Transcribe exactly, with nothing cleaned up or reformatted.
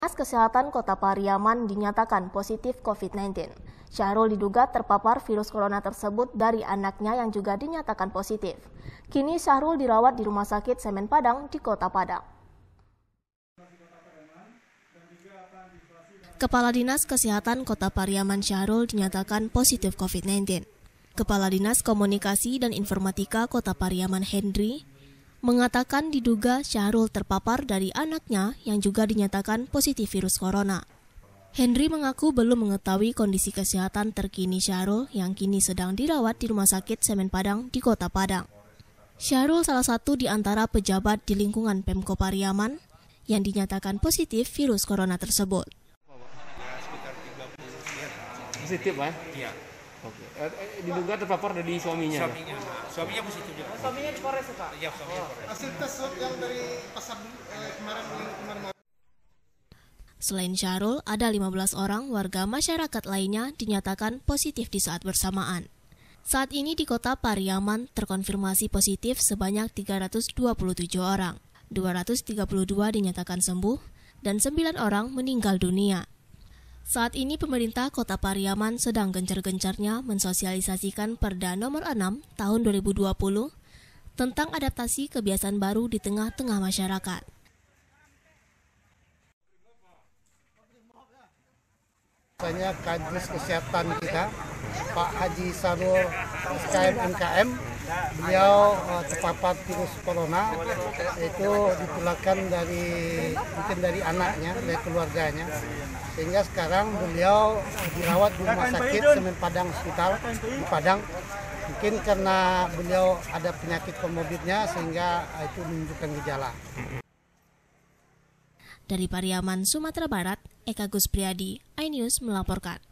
Dinas Kesehatan Kota Pariaman dinyatakan positif covid sembilan belas. Syahrul diduga terpapar virus corona tersebut dari anaknya yang juga dinyatakan positif. Kini Syahrul dirawat di Rumah Sakit Semen Padang di Kota Padang. Kepala Dinas Kesehatan Kota Pariaman Syahrul dinyatakan positif covid sembilan belas. Kepala Dinas Komunikasi dan Informatika Kota Pariaman Henry mengatakan diduga Syahrul terpapar dari anaknya yang juga dinyatakan positif virus corona. Henry mengaku belum mengetahui kondisi kesehatan terkini Syahrul yang kini sedang dirawat di Rumah Sakit Semen Padang di Kota Padang. Syahrul salah satu di antara pejabat di lingkungan Pemko Pariaman yang dinyatakan positif virus corona tersebut. Positif, ya? Iya. Oke. Eh, diduga terpapar dari suaminya. Suaminya, suaminya positif juga. Oh, suaminya di Polres ya, Pak? Iya, suaminya Polres. Hasil tes swab yang dari pasar eh, kemarin kemarin. Selain Syahrul, ada lima belas orang warga masyarakat lainnya dinyatakan positif di saat bersamaan. Saat ini di Kota Pariaman terkonfirmasi positif sebanyak tiga ratus dua puluh tujuh orang. dua ratus tiga puluh dua dinyatakan sembuh dan sembilan orang meninggal dunia. Saat ini pemerintah Kota Pariaman sedang gencar-gencarnya mensosialisasikan Perda Nomor enam Tahun dua ribu dua puluh tentang adaptasi kebiasaan baru di tengah-tengah masyarakat. Misalnya Kadis Kesehatan kita, Pak Haji Sarul S K M M K M, beliau uh, terpapar virus corona, itu ditularkan dari mungkin dari anaknya, dari keluarganya, sehingga sekarang beliau dirawat di Rumah Sakit Semen Padang Hospital di Padang. Mungkin karena beliau ada penyakit komorbidnya sehingga itu menunjukkan gejala. Dari Pariaman, Sumatera Barat, Eka Gus Priadi, iNews melaporkan.